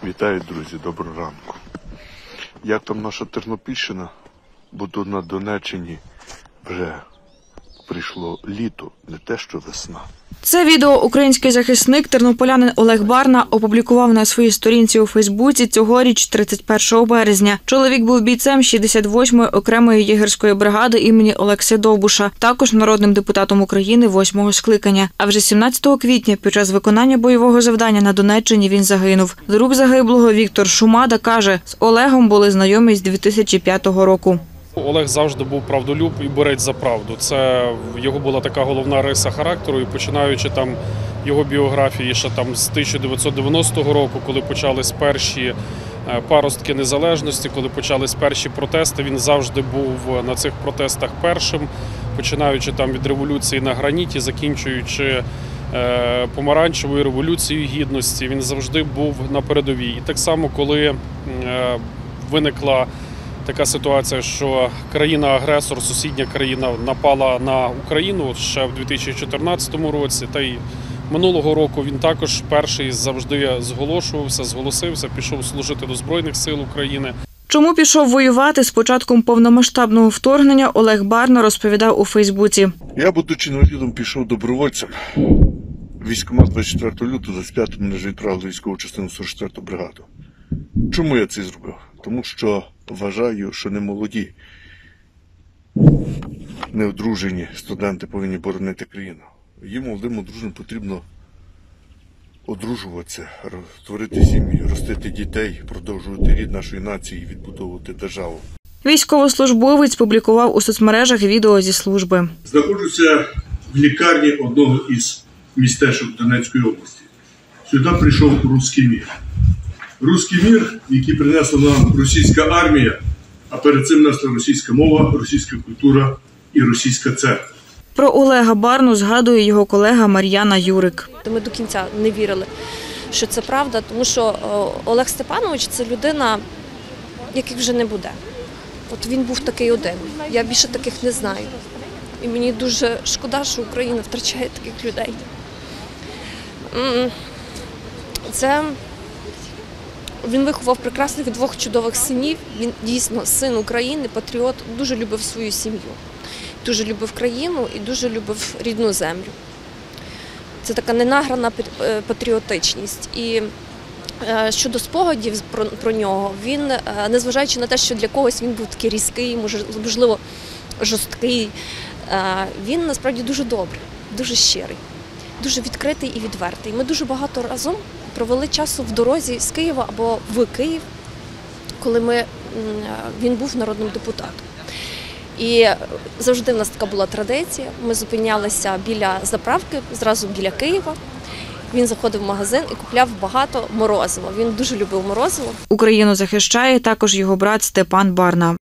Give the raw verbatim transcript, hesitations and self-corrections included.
Вітаю, друзі, доброго ранку. Як там наша Тернопільщина? Бо тут на Донеччині вже прийшло літо, не те що весна. Це відео український захисник, тернополянин Олег Барна опублікував на своїй сторінці у Фейсбуці цьогоріч, тридцять першого березня. Чоловік був бійцем шістдесят восьмої окремої єгерської бригади імені Олекси Довбуша, також народним депутатом України восьмого скликання. А вже сімнадцятого квітня під час виконання бойового завдання на Донеччині він загинув. Друг загиблого Віктор Шумада каже, з Олегом були знайомі з дві тисячі п'ятого року. Олег завжди був правдолюб і борець за правду. Це його була така головна риса характеру, і починаючи там його біографії ще там з тисяча дев'ятсот дев'яностого року, коли почались перші паростки незалежності, коли почались перші протести, він завжди був на цих протестах першим, починаючи там від революції на граніті, закінчуючи помаранчевою революцією гідності, він завжди був на передовій. І так само, коли виникла така ситуація, що країна-агресор, сусідня країна напала на Україну ще в дві тисячі чотирнадцятому році, та й минулого року він також перший завжди зголошувався, зголосився, пішов служити до Збройних сил України. Чому пішов воювати з початком повномасштабного вторгнення, Олег Барна розповідав у Фейсбуці. Я, будучи інвалідом, пішов добровольцем. Військкомат двадцять четвертого лютого двадцять п'ятого мене ж відправили в військову частину сорок четверту бригаду. Чому я це зробив? Тому що вважаю, що не молоді, неодружені студенти повинні боронити країну. Їм, молодим одруженим, потрібно одружуватися, створити сім'ї, ростити дітей, продовжувати рід нашої нації і відбудовувати державу. Військовослужбовець публікував у соцмережах відео зі служби. Знаходжуся в лікарні одного із містечок Донецької області. Сюди прийшов руський мір. Руський мір, який принесла нам російська армія, а перед цим несла російська мова, російська культура і російська церква. Про Олега Барну згадує його колега Мар'яна Юрик. Ми до кінця не вірили, що це правда, тому що Олег Степанович – це людина, яких вже не буде. От він був такий один. Я більше таких не знаю. І мені дуже шкода, що Україна втрачає таких людей. Це... Він виховав прекрасних двох чудових синів. Він дійсно син України, патріот, дуже любив свою сім'ю, дуже любив країну і дуже любив рідну землю. Це така ненаграна патріотичність. І щодо спогадів про, про нього, він, незважаючи на те, що для когось він був такий різкий, можливо, жорсткий, він насправді дуже добрий, дуже щирий, дуже відкритий і відвертий. Ми дуже багато разом провели часу в дорозі з Києва або в Київ, коли ми, він був народним депутатом. І завжди в нас така була традиція. Ми зупинялися біля заправки, зразу біля Києва. Він заходив в магазин і купляв багато морозива. Він дуже любив морозиво. Україну захищає також його брат Степан Барна.